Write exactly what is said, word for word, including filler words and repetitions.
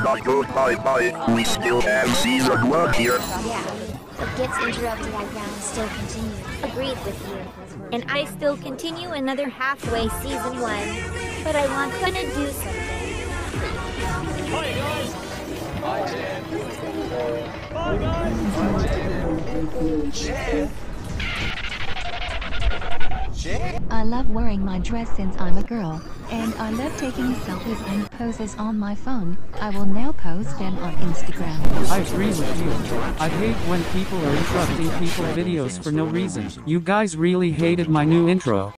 But goodbye bye, we still have season one here. Yeah, it gets interrupted at round still continue. Agreed with you. And I still continue another halfway season one. But I want to do something. Hi guys! Hi Jen! Bye guys! Jen! Jen? I love wearing my dress since I'm a girl, and I love taking selfies and poses on my phone. I will now post them on Instagram. I agree with you. I hate when people are interrupting people's videos for no reason. You guys really hated my new intro.